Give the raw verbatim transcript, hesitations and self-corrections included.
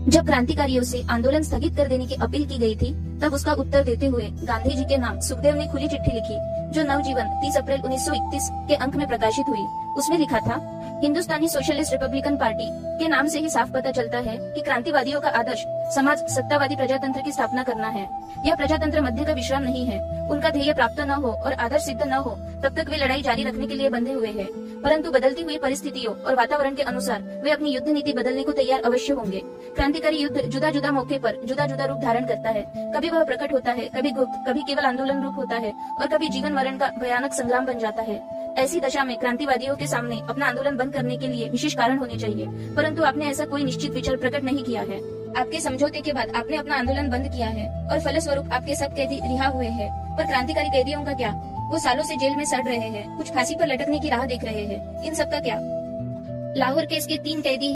जब क्रांतिकारियों से आंदोलन स्थगित कर देने की अपील की गई थी, तब उसका उत्तर देते हुए गांधी जी के नाम सुखदेव ने खुली चिट्ठी लिखी, जो नवजीवन तीस अप्रैल उन्नीस सौ इकतीस के अंक में प्रकाशित हुई। उसमें लिखा था, हिंदुस्तानी सोशलिस्ट रिपब्लिकन पार्टी के नाम से ही साफ पता चलता है कि क्रांतिवादियों का आदर्श समाज सत्तावादी प्रजातंत्र की स्थापना करना है। यह प्रजातंत्र मध्य का विश्राम नहीं है। उनका ध्येय प्राप्त न हो और आदर्श सिद्ध न हो तब तक वे लड़ाई जारी रखने के लिए बंधे हुए हैं। परंतु बदलती हुई परिस्थितियों और वातावरण के अनुसार वे अपनी युद्ध नीति बदलने को तैयार अवश्य होंगे। क्रांतिकारी युद्ध जुदा जुदा मौके पर जुदा जुदा रूप धारण करता है। कभी वह प्रकट होता है, कभी गुप्त, कभी केवल आंदोलन रूप होता है और कभी जीवन मरण का भयानक संग्राम बन जाता है। ऐसी दशा में क्रांतिवादियों के सामने अपना आंदोलन बंद करने के लिए विशेष कारण होने चाहिए, परंतु आपने ऐसा कोई निश्चित विचार प्रकट नहीं किया है। आपके समझौते के बाद आपने अपना आंदोलन बंद किया है और फलस्वरूप आपके सब कैदी रिहा हुए हैं। पर क्रांतिकारी कैदियों का क्या? वो सालों से जेल में सड़ रहे हैं, कुछ फांसी पर लटकने की राह देख रहे हैं। इन सब का क्या? लाहौर केस के तीन कैदी